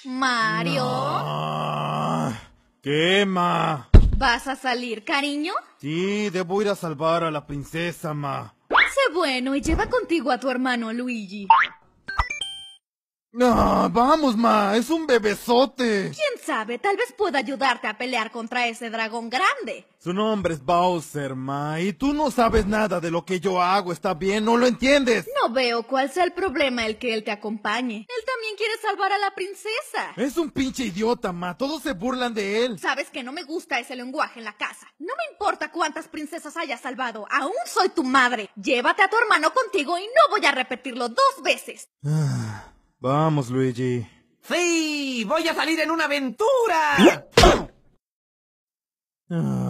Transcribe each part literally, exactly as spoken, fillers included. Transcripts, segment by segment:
Mario. Ah, ¿qué, ma? ¿Vas a salir, cariño? Sí, debo ir a salvar a la princesa, ma. Sé bueno y lleva contigo a tu hermano Luigi. No, vamos, ma, es un bebesote. ¿Quién sabe? Tal vez pueda ayudarte a pelear contra ese dragón grande. Su nombre es Bowser, ma, y tú no sabes nada de lo que yo hago, ¿está bien? ¿No lo entiendes? No veo cuál sea el problema el que él te acompañe. Él también quiere salvar a la princesa. Es un pinche idiota, ma, todos se burlan de él. Sabes que no me gusta ese lenguaje en la casa. No me importa cuántas princesas hayas salvado, aún soy tu madre. Llévate a tu hermano contigo y no voy a repetirlo dos veces. Ah, vamos, Luigi. ¡Sí! ¡Voy a salir en una aventura! Ah.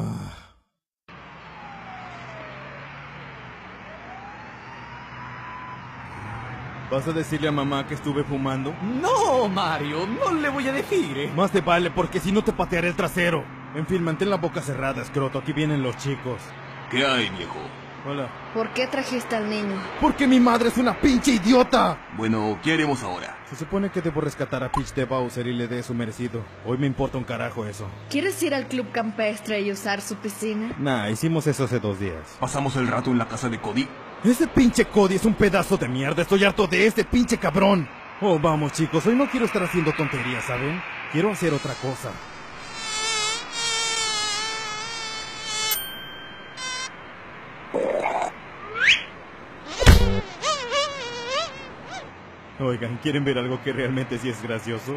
¿Vas a decirle a mamá que estuve fumando? No, Mario, no le voy a decir. Más te vale, porque si no te patearé el trasero. En fin, mantén la boca cerrada, escroto. Aquí vienen los chicos. ¿Qué hay, viejo? Hola. ¿Por qué trajiste al niño? Porque mi madre es una pinche idiota. Bueno, ¿qué haremos ahora? Se supone que debo rescatar a Peach de Bowser y le dé su merecido. Hoy me importa un carajo eso. ¿Quieres ir al club campestre y usar su piscina? Nah, hicimos eso hace dos días. ¿Pasamos el rato en la casa de Cody? Ese pinche Cody es un pedazo de mierda. Estoy harto de este pinche cabrón. Oh, vamos, chicos. Hoy no quiero estar haciendo tonterías, ¿saben? Quiero hacer otra cosa. Oigan, ¿quieren ver algo que realmente sí es gracioso?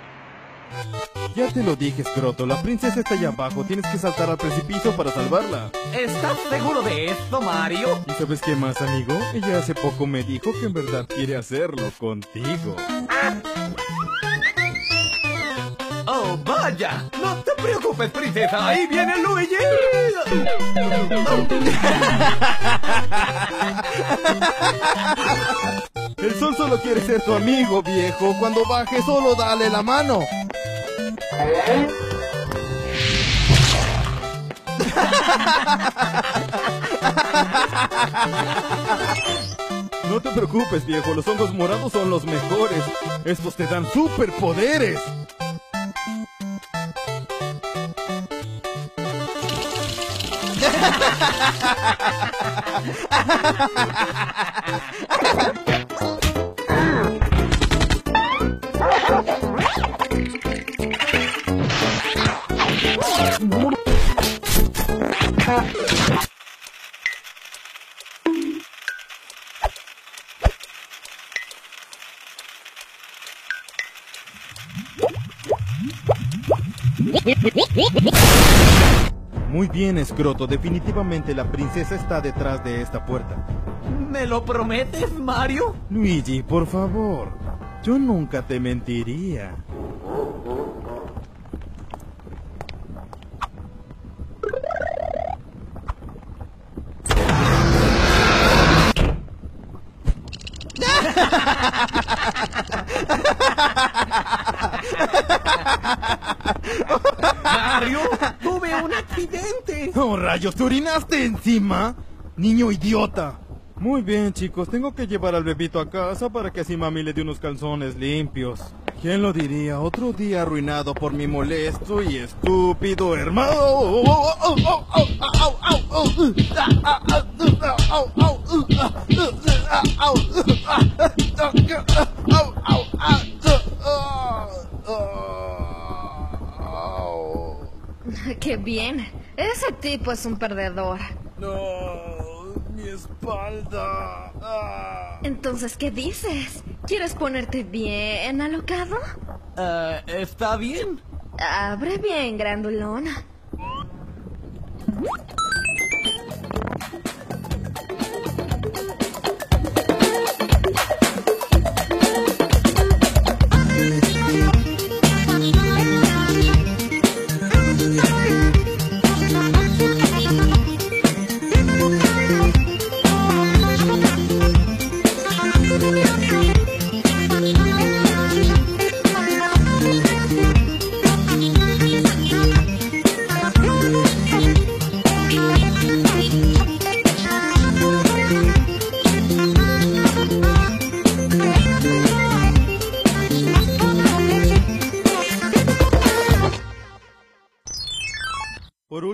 Ya te lo dije, escroto. La princesa está allá abajo. Tienes que saltar al precipicio para salvarla. ¿Estás seguro de esto, Mario? ¿Y sabes qué más, amigo? Ella hace poco me dijo que en verdad quiere hacerlo contigo. ¡Oh, vaya! ¡No te preocupes, princesa! ¡Ahí viene Luigi! El sol solo quiere ser tu amigo, viejo. Cuando baje, solo dale la mano. No te preocupes, viejo. Los hongos morados son los mejores. Estos te dan superpoderes. Muy bien, escroto. Definitivamente la princesa está detrás de esta puerta. ¿Me lo prometes, Mario? Luigi, por favor. Yo nunca te mentiría. ¡Mario! ¡Tuve un accidente! ¡Oh, rayos! ¿Te orinaste encima? ¡Niño idiota! Muy bien, chicos. Tengo que llevar al bebito a casa para que así mami le dé unos calzones limpios. ¿Quién lo diría? Otro día arruinado por mi molesto y estúpido hermano. ¡Qué bien! Ese tipo es un perdedor. No, mi espalda. Ah. Entonces, ¿qué dices? ¿Quieres ponerte bien alocado? Uh, ¿Está bien? Abre bien, grandulón.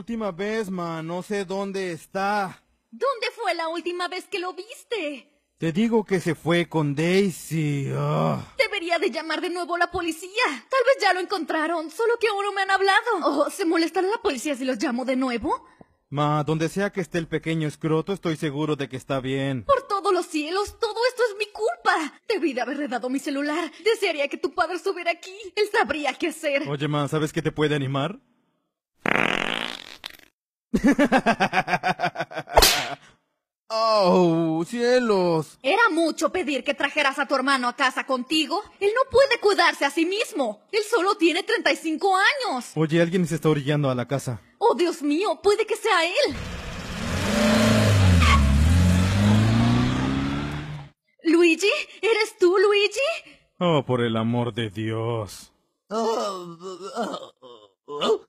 última vez, ma. No sé dónde está. ¿Dónde fue la última vez que lo viste? Te digo que se fue con Daisy. Ah. Debería de llamar de nuevo a la policía. Tal vez ya lo encontraron, solo que aún no me han hablado. ¿O se molestará la policía si los llamo de nuevo? Ma, donde sea que esté el pequeño escroto, estoy seguro de que está bien. Por todos los cielos, todo esto es mi culpa. Debí de haberle dado mi celular. Desearía que tu padre estuviera aquí. Él sabría qué hacer. Oye, ma, ¿sabes qué te puede animar? ¡Oh, cielos! Era mucho pedir que trajeras a tu hermano a casa contigo. Él no puede cuidarse a sí mismo. Él solo tiene treinta y cinco años. Oye, alguien se está orillando a la casa. Oh, Dios mío, puede que sea él. ¿Luigi? ¿Eres tú, Luigi? Oh, por el amor de Dios. Oh, oh, oh.